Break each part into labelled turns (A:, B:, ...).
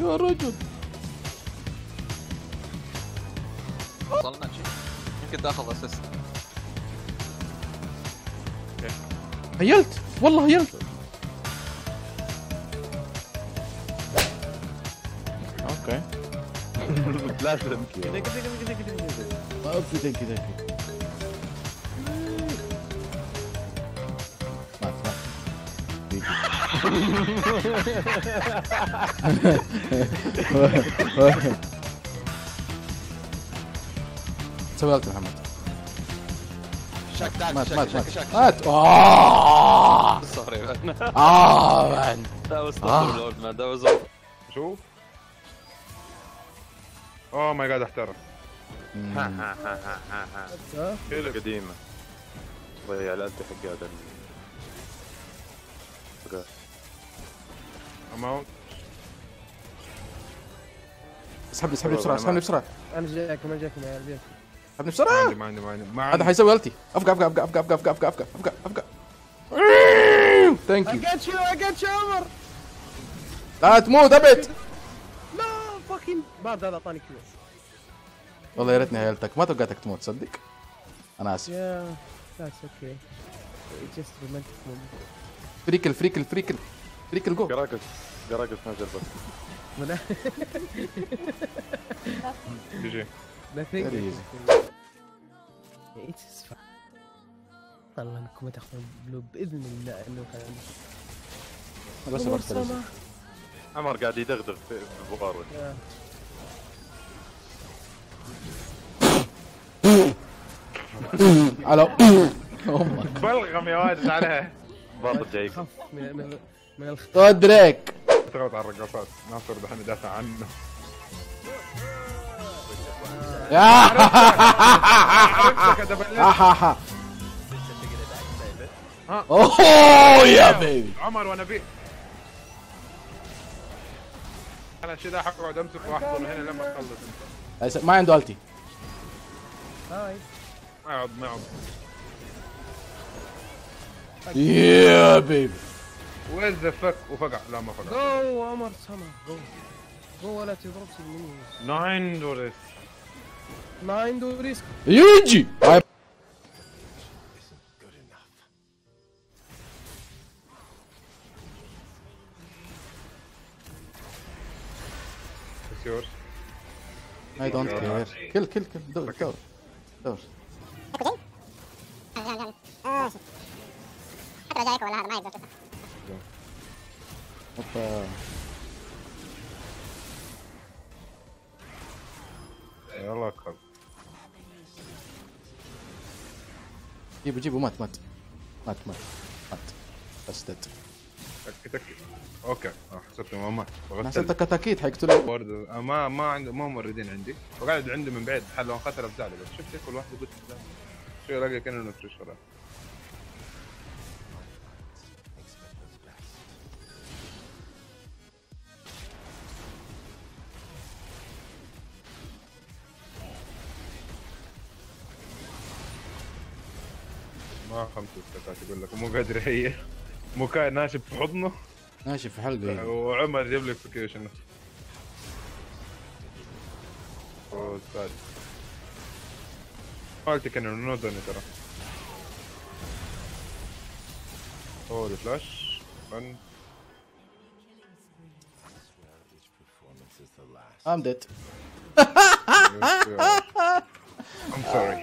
A: أيها الرجل.
B: وصلنا شيء يمكن تاخذ اسيست.
A: هيلت والله هيلت. اوكي
C: لازم كذا.
A: ما في ثانك سويت محمد.
B: شك تعال
A: مات
B: شك
A: مات
B: شك
A: مات
B: شك
A: مات.
B: سوري مان.
A: مان
B: That was not the Lord man. That was all.
C: شوف. اوه ماي جاد احترف. كذا قديمة. ضيع الألتي حق هذا اماونت.
A: اسحبني بسرعة اسحبني بسرعة.
D: انا جايكم يا عيال.
A: اسحبني بسرعة.
C: ما عندي
A: هذا حيسوي التي. افقع. ثانك يو.
D: I got you عمر.
A: لا تموت ابد.
D: لا فاكين بارد هذا اعطاني كيو.
A: والله يا ريتني هيلتك ما توقعتك تموت صدق. انا اسف.
D: يا ذاتس اوكي. جست رومانتيك مومنت.
A: فريكل جو.
C: قراقص نزل بس.
D: ولا
C: بيجي.
D: والله انكم تاخذون بلو باذن الله انه كان
A: بس برتلز.
C: عمر قاعد يدغدغ في البغار.
A: الو.
C: بلغم يا واد عليها. برضه جايك.
D: خف من
A: دريك.
C: تغلط على الرقصات. ناصر دحين يدافع عنه.
A: اوه يا بيبي.
C: عمر وانا بيه. انا الشيء ذا حقعد امسك واحضر من هنا لما تخلص انت.
A: ما عنده التي.
D: هاي
C: ما يعض
A: يا بيبي.
C: وين ذا فك وفقع. لا ما فقع.
D: جو عمر سما جو ولا تضرب مني.
C: 9 دوريس.
D: ما عنده ريسك.
A: يجي.
C: yours.
A: I don't care. كل دور.
E: حتى لو جايك ولا هذا ما يقدر تفتح.
A: اوبا.
C: يلا ادخل.
A: جيبوا مات بس دد.
C: تك اوكي حسبت ما مات.
A: حسبتك كتاكيت حيقتلوا.
C: ما عنده ما موردين عندي وقاعد عنده من بعيد حل لو قتل بزعله بس شفت كل واحد قلت شو الاقي كانه نفس الشغله. ما خمسة استكات يقول لك مو قادر هي مو كان ناشف في حضنه
A: ناشف في حلقه.
C: وعمر جاب لك فيكيشن. اوه استاذ قلت كان نودني ترى. اوه الفلاش فن.
A: I'm dead.
C: I'm sorry.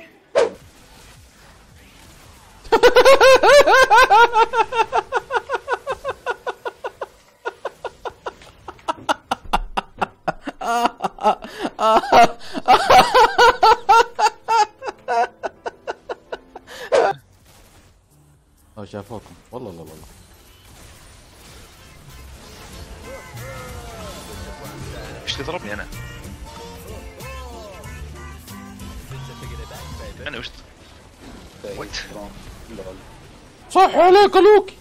A: شافوكم والله.
F: ايش تضربني انا وش وات
A: صح عليك لوكي.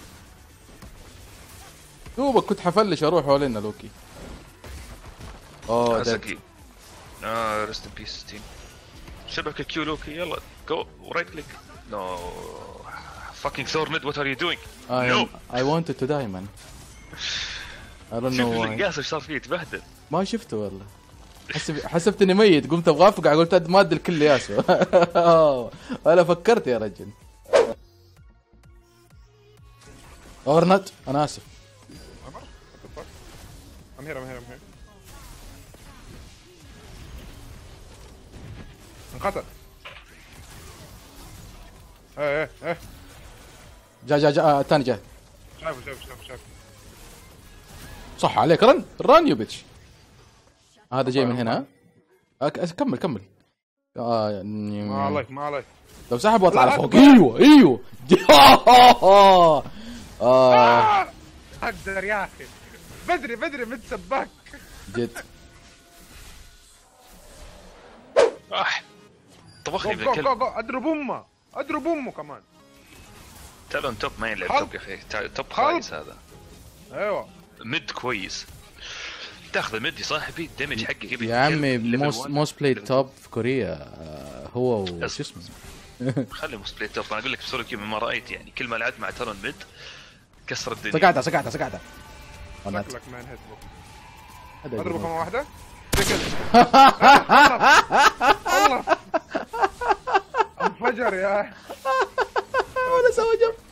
A: دوبك كنت حفلش اروح حوالينا لوكي.
F: زكي. ريست ان بيس تيم. شبكة كيو لوكي يلا جو رايت كليك. نو fucking Thornid what are you doing?
A: I wanted to die man.
F: شوف القاس ايش صار فيه تبهدل.
A: ما شفته والله. حسبت اني ميت، قمت ابغى افقع قلت ماد الكل ياسو. ولا فكرت يا رجل. اورنت انا اسف.
C: I'm here. انقتل. ايه
A: جا الثاني جاي.
C: شايف
A: صح عليك، رن يو بيتش. هذا جاي من هنا. كمل.
C: ما عليك
A: لو سحب واطلع على فوق. ايوه
C: اقدر يا اخي. بدري متسباك
A: جد.
F: طبخني
C: جو
F: بالكلب.
C: اضرب امه كمان.
F: تالون توب ما يلعب توب يا اخي، توب خايس هذا.
C: ايوه
F: ميد كويس، تاخذ ميد يا صاحبي الدمج حقك يبي
A: يا عمي موست بلاي توب في كوريا هو وش اسمه.
F: خلي موست بلاي توب. انا اقول لك بصوره مما رايت يعني كل ما لعبت مع تالون ميد كسر الدنيا.
A: سقعتها
C: شكلك مان هيت بوك. اضربه كمان واحده الله انفجر يا
A: ولا سوى جنب.